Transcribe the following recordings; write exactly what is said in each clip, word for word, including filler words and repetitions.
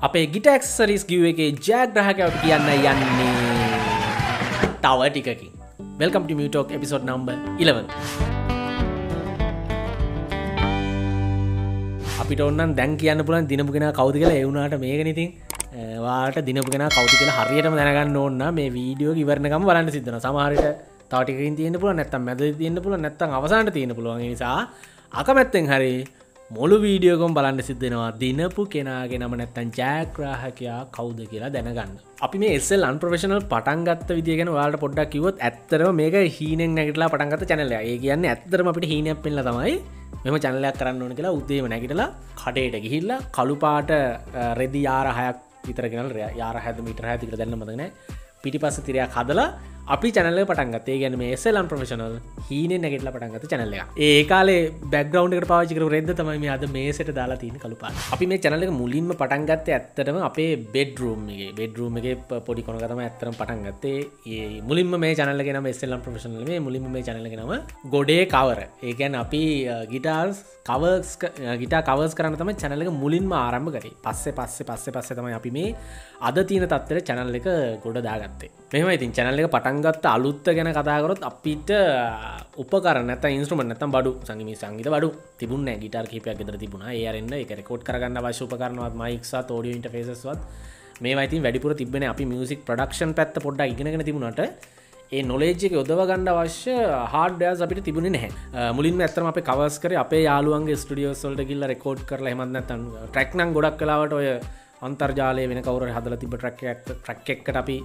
අපේ guitar accessories giveaway එකේ ජයග්‍රාහකයාට කියන්න යන්නේ තව ටිකකින්. Welcome to Mu Talk episode number eleven. අපිට ඕනනම් දැන් කියන්න පුළුවන් දිනපු කෙනා කවුද කියලා. ඒ වුණාට මේකනේ ඉතින් ඔයාලට දිනපු කෙනා කවුද කියලා හරියටම දැනගන්න ඕන නම් මේ වීඩියෝ එක ඉවරනකම් බලන්න සිද්ධ වෙනවා. සමහර විට තව ටිකකින් තියෙන්න පුළුවන්, නැත්නම් මැදදී තියෙන්න පුළුවන්, නැත්නම් අවසානට තියෙන්න පුළුවන්. ඒ නිසා අකමැත්තෙන් හරි මුළු වීඩියෝ එකම බලන්න සිද්ධ වෙනවා. දිනපු කෙනාගේ නම නැත්නම් ජයග්‍රාහකයා කවුද කියලා දැනගන්න. අපි මේ එස් එල් Unprofessional පටන් ගත්ත විදිය ගැන ඔයාලට පොඩ්ඩක් කිව්වොත් ඇත්තටම මේක හීනෙන් නැගිටලා පටන් ගත්ත channel එකක්. ඒ කියන්නේ ඇත්තටම අපිට හීනයක් පෙන්නලා තමයි මෙහෙම channel එකක් කරන්න ඕන කියලා උදේම නැගිටලා කඩේට ගිහිල්ලා කළු පාට රෙදි යාර හයක් විතර ගෙනල්ලා යාර හය මීටර හයක් විතර දැන්න මතක නැහැ. පිටිපස්ස තිරයක් හදලා අපි channel එක පටන් ගත්තා. ඒ කියන්නේ මේ එස් එල් Unprofessional හීනෙන් නැගිටලා පටන් ගත්ත channel එකක්. ඒ කාලේ background එකට පාවිච්චි කරපු රෙද්ද තමයි මේ අද මේසෙට දාලා තියෙන කළු පාට. අපි මේ channel එක මුලින්ම පටන් ගත්තේ ඇත්තටම අපේ bedroom එකේ. bedroom එකේ පොඩි කොනක තමයි ඇත්තටම පටන් ගත්තේ. ඒ මුලින්ම මේ channel එකේ නම එස් එල් Unprofessional නෙමෙයි. මුලින්ම මේ channel එකේ නම ගොඩේ cover. ඒ කියන්නේ අපි guitars covers guitar covers කරන්න තමයි channel එක මුලින්ම ආරම්භ කරේ. පස්සේ පස්සේ පස්සේ පස්සේ තමයි අපි මේ අද තියෙන තත්ත්වෙට channel එක ගොඩ දාගත්තේ. මෙහෙම ඉතින් channel එක පටන් ගත්ත අලුත් ගැන කතා කරොත් අපිට උපකරණ නැත්නම් ඉන්ස්ට්‍රුමන්ට් නැත්නම් බඩු සංගීත සංගීත බඩු තිබුණේ නැහැ. ගිටාර් කීපයක් ගෙදර තිබුණා. ඒ අරින්න ඒක රෙකෝඩ් කරගන්න අවශ්‍ය උපකරණවත් මයික්ස් වත් ඔඩියෝ ඉන්ටර්ෆේසස් වත් මේවා ඉතින් වැඩිපුර තිබ්බනේ. අපි මියුසික් ප්‍රොඩක්ෂන් පැත්ත පොඩ්ඩක් ඉගෙනගෙන තිබුණාට ඒ නොලෙජ් එක යොදව ගන්න අවශ්‍ය හાર્ඩ්වෙයාර්ස් අපිට තිබුණේ නැහැ. මුලින්ම ඇත්තටම අපි කවර්ස් කරේ අපේ යාළුවන්ගේ ස්ටුඩියෝස් වලට ගිහිල්ලා රෙකෝඩ් කරලා එහෙමත් නැත්නම් ට්‍රැක් නම් ගොඩක් වෙලාවට ඔය අන්තර්ජාලයේ වෙන කවුරු හරි හදලා තිබ්බ ට්‍රැක් එකක් ට්‍රැක් එකකට අපි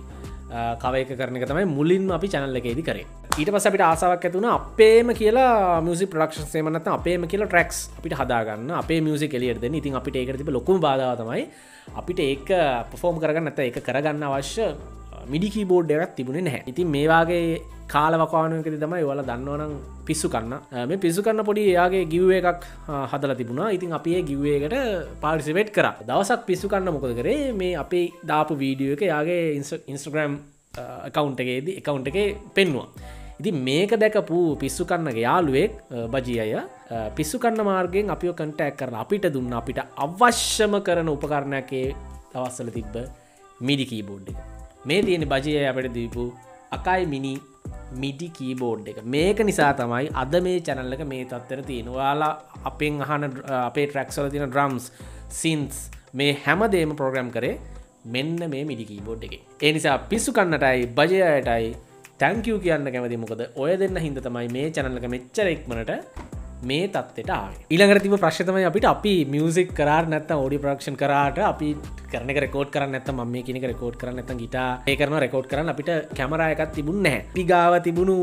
කව එක කරන එක තමයි මුලින්ම අපි channel එකේදී කරේ. ඊට පස්සේ අපිට ආසාවක් ඇති වුණා අපේම කියලා මියුසික් ප්‍රොඩක්ෂන්ස් එහෙම නැත්නම් අපේම කියලා ට්‍රැක්ස් අපිට හදා ගන්න, අපේ මියුසික් එළියට දෙන්න. ඉතින් අපිට ඒකට තිබ්බ ලොකුම බාධාව තමයි අපිට ඒක perform කරගන්න නැත්නම් ඒක කරගන්න අවශ්‍ය මිඩි කීබෝඩ් එකක් තිබුණේ නැහැ. ඉතින් මේ වාගේ කාලවකවානුවකදී තමයි ඔයාලා දන්නවනම් පිස්සු කන්න මේ පිස්සු කන්න පොඩි එයාගේ giveaway එකක් හදලා තිබුණා. ඉතින් අපි ඒ giveaway එකට participate කරා. දවසක් පිස්සු කන්න මොකද කරේ, මේ අපේ දාපු වීඩියෝ එක එයාගේ Instagram account එකේදී account එකේ පෙන්නුවා. ඉතින් මේක දැකපු පිස්සු කන්නගේ යාළුවෙක් බජී අය පිස්සු කන්න මාර්ගයෙන් අපිව contact කරලා අපිට දුන්න අපිට අවශ්‍යම කරන උපකරණයක් ඒ දවස්වල තිබ්බ මිඩි කීබෝඩ් එක. මේ තියෙන බජී අය අපිට දීපු අකයි මිනි මිඩි කීබෝඩ් එක. මේක නිසා තමයි අද මේ channel එක මේ තත්ත්වෙට තියෙන්නේ. ඔයාලා අපෙන් අහන අපේ tracks වල තියෙන drums, synths මේ හැමදේම program කරේ මෙන්න මේ මිඩි කීබෝඩ් එකේ. ඒ නිසා පිස්සු කන්නටයි බජයටයි thank you කියන්න කැමතියි. මොකද ඔය දෙන්න හින්දා තමයි මේ channel එක මෙච්චර ඉක්මනට මේ තත්ත්වයට ආවේ. ඊළඟට තිබ්බ ප්‍රශ්නේ තමයි අපිට අපි මියුසික් කරාට නැත්නම් ඔඩියෝ ප්‍රොඩක්ෂන් කරාට අපි කරන එක රෙකෝඩ් කරන්න නැත්නම් මම මේ කියන එක රෙකෝඩ් කරන්න නැත්නම් ගිටාර් ඒ කරනවා රෙකෝඩ් කරන්න අපිට කැමරා එකක් තිබුණේ නැහැ. අපි ගාව තිබුණු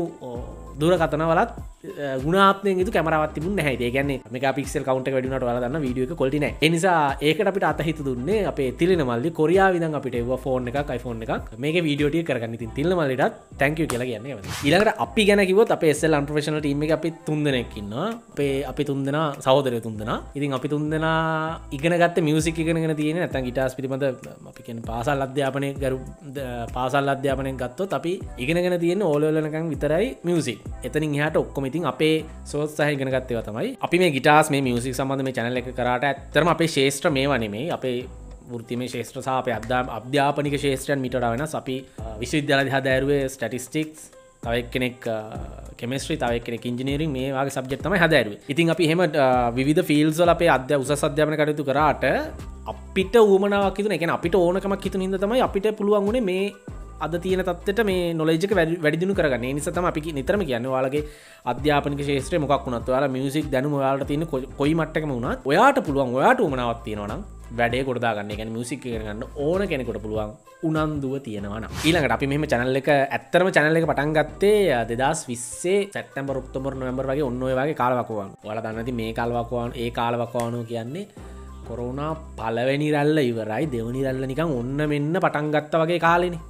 දුරකථන වලත් ගුණාත්මකයෙන් යුතු කැමරාවක් තිබුණේ නැහැ. ඒ කියන්නේ මෙගාපික්සල් කවුන්ට් එක වැඩි වුණාට ඔයාලා දන්න වීඩියෝ එක ක්වොලිටි නැහැ. ඒ නිසා ඒකට අපිට අතහිත දුන්නේ අපේ තිලින මල්ලි කොරියාව ඉඳන් අපිට එවුවා ෆෝන් එකක් iPhone එකක්. මේකේ වීඩියෝ ටික කරගන්න. ඉතින් තිලින මල්ලිටත් thank you කියලා කියන්නේ කැමතියි. ඊළඟට අපි ගැන කිව්වොත් අපේ එස් එල් Unprofessional team එකේ අපි තුන් දෙනෙක් ඉන්නවා. අපේ අපි තුන් දෙනා සහෝදරයෝ තුන් දෙනා. ඉතින් අපි තුන් දෙනා ඉගෙන ගත්ත මියුසික් ඉගෙනගෙන තියෙන්නේ නැත්නම් ගිටාර්ස් පිළිබඳ අපි කියන්නේ පාසල් අධ්‍යාපනයේ ගරු පාසල් අධ්‍යාපනයෙන් ගත්තොත් අපි ඉගෙනගෙන තියෙන්නේ ඕ ලෙවල් වෙනකන් විතරයි මියුසික්. එතනින් එහාට ඔක්කොම ඉතින් අපේ සෝත්සාහයෙන් ඉගෙන ගත්ත ඒවා තමයි. අපි මේ ගිටාර්ස් මේ මියුසික් සම්බන්ධ මේ channel එක කරාට ඇත්තටම අපේ ශාස්ත්‍ර මේවා නෙමෙයි. අපේ වෘත්තීය ශාස්ත්‍ර සහ අපේ අධ්‍යාපනික ශාස්ත්‍රයන් මීට වඩා වෙනස්. අපි විශ්වවිද්‍යාලයේදී හදාරුවේ ස්ටැටිස්ටික්ස්, තව එක්කෙනෙක් කෙමිස්ට්‍රි, තව එක්කෙනෙක් ඉංජිනේරින්, මේ වගේ සබ්ජෙක්ට් තමයි හදාරුවේ. ඉතින් අපි එහෙම විවිධ ෆීල්ඩ්ස් වල අපේ අධ්‍යා උසස් අධ්‍යාපන කටයුතු කරාට අපිට ඌමනාවක් හිතුනේ. ඒ කියන්නේ අපිට ඕනකමක් හිතුන හින්දා තමයි අපිට පුළුවන් උනේ මේ අද තියෙන තත්ත්වයට මේ නොලෙජ් එක වැඩි දියුණු කරගන්න. ඒ නිසා තමයි අපි නිතරම කියන්නේ ඔයාලගේ අධ්‍යාපනික ශාස්ත්‍රය මොකක් වුණත් ඔයාලා මියුසික් දැනුම ඔයාලට තියෙන කොයි මට්ටමක වුණත් ඔයාට පුළුවන් ඔයාට උමනාවක් තියෙනවා නම් වැඩේ කොට දාගන්න. ඒ කියන්නේ මියුසික් ඉගෙන ගන්න ඕන කෙනෙකුට පුළුවන් උනන්දුව තියෙනවා නම්. ඊළඟට අපි මෙහෙම channel එක ඇත්තටම channel එක පටන් ගත්තේ දෙදාස් විස්සේ සැප්තැම්බර් ඔක්තෝබර් නොවැම්බර් වගේ ඔන්න ඔය වගේ කාලවකවානුව. ඔයාලා දන්නා ඇති මේ කාලවකවානුව ඒ කාලවකවානුව කියන්නේ කොරෝනා පළවෙනි රැල්ල ඉවරයි දෙවෙනි රැල්ල නිකන් ඔන්න මෙන්න පටන් ගත්තා වගේ කාලෙනේ.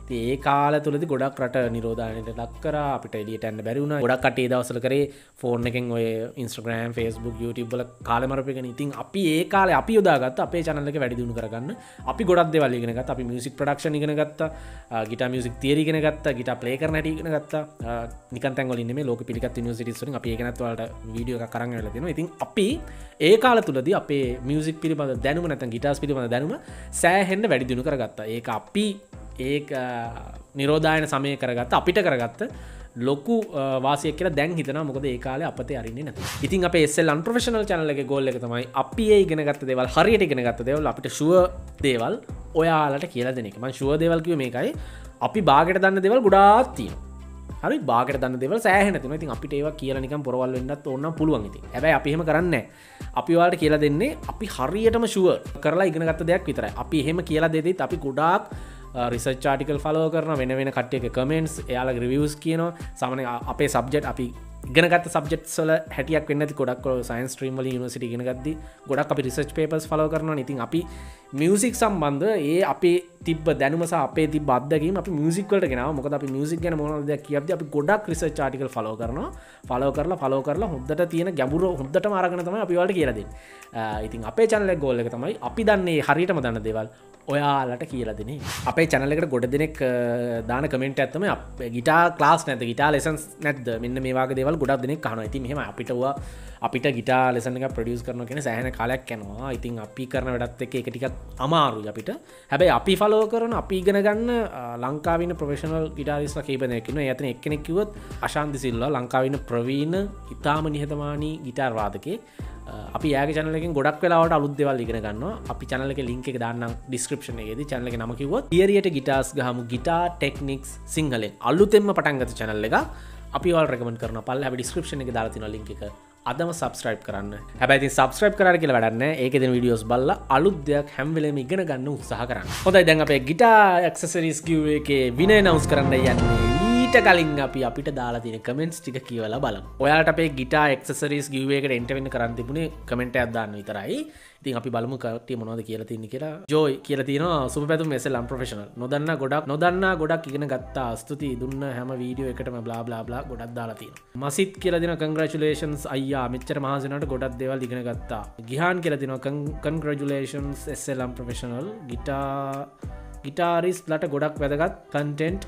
ඒ කාල තුලදී ගොඩක් රට නිරෝධායනයට ලක් කරා අපිට එළියට යන්න බැරි වුණා. ගොඩක් කට්ටිය ඒ දවස්වල කරේ ෆෝන් එකෙන් ඔය Instagram, Facebook, YouTube වල කාලේ මරපෙගෙන. ඉතින් අපි ඒ කාලේ අපි යොදාගත්ත අපේ channel එක වැඩි දියුණු කරගන්න අපි ගොඩක් දේවල් ඉගෙන ගත්තා. අපි music production ඉගෙන ගත්තා. guitar music theory ඉගෙන ගත්තා. guitar play කරන හැටි ඉගෙන ගත්තා. නිකන් තැන් වල ඉන්නේ මේ ලෝක පිළිගත් යුනිවර්සිටිස් වලින් අපි ඒක නැත් වලට වීඩියෝ එකක් අරන් ඇවිල්ලා තියෙනවා. ඉතින් අපි ඒ කාල තුලදී අපේ music පිළිබඳ දැනුම නැත්නම් guitars පිළිබඳ දැනුම සෑහෙන්න වැඩි දියුණු කරගත්තා. ඒක අපි ඒක නිරෝධායන සමය කරගත්ත අපිට කරගත්ත ලොකු වාසියක් කියලා දැන් හිතනවා. මොකද ඒ කාලේ අපතේ අරින්නේ නැතුව. ඉතින් අපේ S L Unprofessional channel එකේ goal එක තමයි අපි ඒ ඉගෙන ගත්ත දේවල් හරියට ඉගෙන ගත්ත දේවල් අපිට sure දේවල් ඔයාලට කියලා දෙන එක. මම sure දේවල් කිව්වේ මේකයි. අපි බාගෙට දන්න දේවල් ගොඩාක් තියෙනවා. හරි බාගෙට දන්න දේවල් සෑහෙන තියෙනවා. ඉතින් අපිට ඒවා කියලා නිකන් පොරවල් වෙන්නත් ඕන නම් පුළුවන් ඉතින්. හැබැයි අපි එහෙම කරන්නේ නැහැ. අපි ඔයාලට කියලා දෙන්නේ අපි හරියටම sure කරලා ඉගෙන ගත්ත දෙයක් විතරයි. අපි එහෙම කියලා දෙද්දිත් අපි ගොඩාක් රිසර්ච් ආටිකල් ෆලෝ කරන වෙන වෙන කට්ටියගේ කමෙන්ට්ස් එයාලගේ රිවිව්ස් කියනවා. සාමාන්‍ය අපේ සබ්ජෙක්ට් අපි ඉගෙන ගත්ත සබ්ජෙක්ට්ස් වල හැටියක් වෙන්නේ නැති ගොඩක් සයන්ස් ස්ට්‍රීම් වල යුනිවර්සිටි ඉගෙන ගද්දි ගොඩක් අපි රිසර්ච් පේපර්ස් ෆලෝ කරනවා. ඉතින් අපි මියුසික් සම්බන්ධ ඒ අපේ තිබ්බ දැනුම සහ අපේ තිබ්බ අත්දැකීම් අපි මියුසික් වලට ගෙනාවා. මොකද අපි මියුසික් ගැන මොනවද දෙයක් කියද්දි අපි ගොඩක් රිසර්ච් ආටිකල් ෆලෝ කරනවා. ෆලෝ කරලා ෆලෝ කරලා හොද්දට තියෙන ගැඹුර හොද්දටම අරගෙන තමයි අපි ඔයාලට කියලා දෙන්නේ. ඉතින් අපේ channel එකේ goal එක තමයි අපි දන්නේ හරියටම දන්න දේවල් ඔයාලට කියලා දෙන්නේ. අපේ channel එකට ගොඩ දෙනෙක් දාන කමෙන්ට් එකක් තමයි ගිටාර් ක්ලාස් නැද්ද ගිටාර් ලෙසන්ස් නැද්ද මෙන්න මේ වගේ දේවල් ගොඩක් දෙනෙක් අහනවා. ඉතින් මෙහෙම අපිට ඔවා අපිට ගිටාර් ලෙසන් එකක් ප්‍රොඩියුස් කරනවා කියන සෑහෙන කාලයක් යනවා. ඉතින් අපි කරන වැඩත් එක්ක ඒක ටිකක් අමාරුයි අපිට. හැබැයි අපි ෆලෝ කරන අපි ඉගෙන ගන්න ලංකාවේ ඉන්න ප්‍රොෆෙෂනල් ගිටාරිස්ට්ලා කීප දෙනෙක් ඉන්නවා. ඒ අතරින් එක්කෙනෙක් කිව්වොත් අශාන්ති සිල්වා ලංකාවේ ඉන්න ප්‍රවීණ ඉතාම නිහතමානී ගිටාර් වාදකයෙක්. අපි යාගේ channel එකෙන් ගොඩක් වෙලාවට අලුත් දේවල් ඉගෙන ගන්නවා. අපි channel එකේ link එක දාන්නම් description එකේදී. channel එකේ නම කිව්වොත් theory ට guitars ගහමු guitar techniques සිංහලෙන් අලුතෙන්ම පටන් ගත්ත channel එක. අපි ඔයාලට recommend කරනවා. පල්ලෙහා අපි description එකේ දාලා තියෙනවා link එක. අදම subscribe කරන්න. හැබැයි ඉතින් subscribe කරාට කියලා වැඩක් නැහැ. ඒකේ දෙන videos බලලා අලුත් දෙයක් හැම වෙලේම ඉගෙන ගන්න උත්සාහ කරන්න. හොඳයි දැන් අපේ guitar accessories giveaway එකේ winner announce කරන්න යන්නේ. ඊට කලින් අපි අපිට දාලා තියෙන කමෙන්ට්ස් ටික කියවලා බලමු. ඔයාලට අපේ guitar accessories giveaway එකට enter වෙන්න කරන් තිබුණේ කමෙන්ට් එකක් දාන්න විතරයි. ඉතින් අපි බලමු කට්ටිය මොනවද කියලා තින්නේ කියලා. ජෝයි කියලා තියෙනවා සුබ පැතුම් S L Unprofessional. නොදන්නා ගොඩක් නොදන්නා ගොඩක් ඉගෙන ගත්තා. ස්තුතියි දුන්න හැම වීඩියෝ එකටම bla bla bla ගොඩක් දාලා තියෙනවා. මසිත් කියලා දෙනවා congratulations අයියා මෙච්චර මහන්සි වෙනකොට ගොඩක් දේවල් ඉගෙන ගත්තා. ගිහාන් කියලා දෙනවා congratulations S L Unprofessional. guitar guitarist ලට ගොඩක් වැදගත් content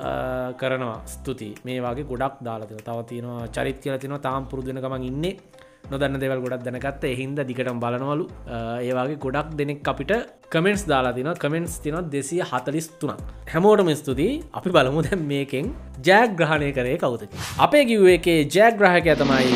කරනවා ස්තුතියි. මේ වගේ ගොඩක් දාලා තියෙනවා. තව තියෙනවා චරිත් කියලා තියෙනවා තාම පුරුදු වෙන ගමන් ඉන්නේ. නොදන්න දේවල් ගොඩක් දැනගත්ත. ඒ හින්දා දිගටම බලනවලු. ඒ වගේ ගොඩක් දෙනෙක් අපිට කමෙන්ට්ස් දාලා තිනවා. කමෙන්ට්ස් තියෙනවා දෙසිය හතළිස් තුනක්. හැමෝටම ස්තුතියි. අපි බලමු දැන් මේකෙන් ජයග්‍රහණය කරේ කවුද කියලා. අපේ giveaway එකේ ජයග්‍රාහකයා තමයි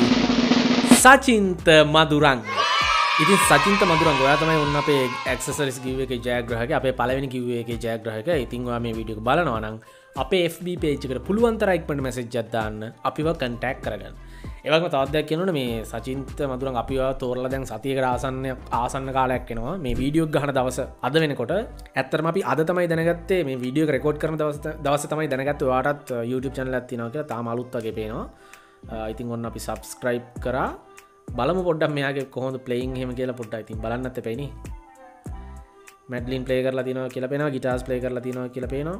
සචින්ත මදුරංග. ඉතින් සචින්ත මදුරංග ඔයා තමයි ඔන්න අපේ accessories giveaway එකේ ජයග්‍රාහකයා. අපේ පළවෙනි giveaway එකේ ජයග්‍රාහකයා. ඉතින් ඔයා මේ වීඩියෝ එක බලනවා නම් අපේ F B page එකට පුළුවන් තරම් ඉක්මනට message එකක් දාන්න. අපිව contact කරගන්න. ඒ වගේම තවත් දෙයක් කියනවනේ මේ සචින්ත මදුරංග අපිව තෝරලා දැන් සතියකට ආසන්න ආසන්න කාලයක් එනවා. මේ වීඩියෝ ගහන දවස අද වෙනකොට ඇත්තටම අපි අද තමයි දැනගත්තේ මේ වීඩියෝ එක රෙකෝඩ් කරන දවස් දවසේ තමයි දැනගත්තේ ඔයාටත් YouTube channel එකක් තියෙනවා කියලා. තාම අලුත් වගේ පේනවා. ඉතින් ඔන්න අපි subscribe කරා. බලමු පොඩ්ඩක් මෙයාගේ කොහොමද playing එහෙම කියලා පොඩ්ඩක් ඉතින් බලන්නත් එපේ නේ. Madeline play කරලා තියෙනවා කියලා පේනවා. guitars play කරලා තියෙනවා කියලා පේනවා.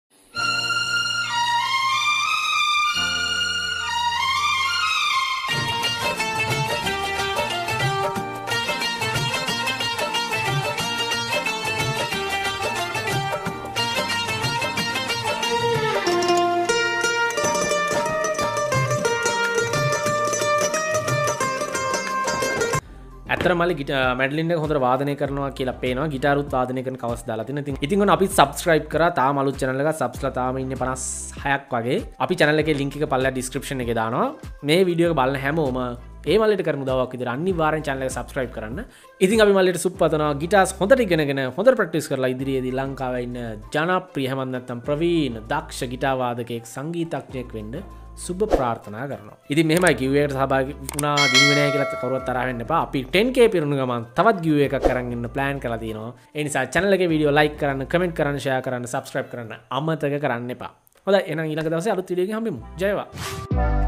ඇත්තට මල්ලි මැඩලින් එක හොඳට වාදනය කරනවා කියලා පේනවා. ගිටාරුත් වාදනය කරන කවස් දාලා තියෙනවා. ඉතින් ඉතින් ඔන්න අපි subscribe කරා. තාම අලුත් channel එකක් subscribe තාම ඉන්නේ පනස් හයක් වගේ. අපි channel එකේ link එක පල්ලෙහා description එකේ දානවා. මේ වීඩියෝ එක බලන හැමෝම ඒ මල්ලිට කරමු උදව්වක් විදිහට අනිවාර්යෙන් channel එක subscribe කරන්න. ඉතින් අපි මල්ලිට සුබපතනවා guitars හොඳට ඉගෙනගෙන හොඳට practice කරලා ඉදිරියේදී ලංකාවේ ඉන්න ජනප්‍රිය හැමත් නැත්නම් ප්‍රවීණ දක්ෂ ගිටාර් වාදකයෙක් සංගීතඥයෙක් වෙන්න සුබ ප්‍රාර්ථනා කරනවා. ඉතින් මෙහෙමයි giveaway එකට සහභාගී වුණා දිනුවේ නැහැ කියලා කවුරුවත් තරහ වෙන්න එපා. අපි ten K පිරුණු ගමන් තවත් giveaway එකක් අරන් ඉන්න plan කරලා තියෙනවා. ඒ නිසා channel එකේ වීඩියෝ like කරන්න, comment කරන්න, share කරන්න, subscribe කරන්න අමතක කරන්න එපා. හොඳයි එහෙනම් ඊළඟ දවසේ අලුත් වීඩියෝ එකකින් හම්බෙමු. ජය වේවා.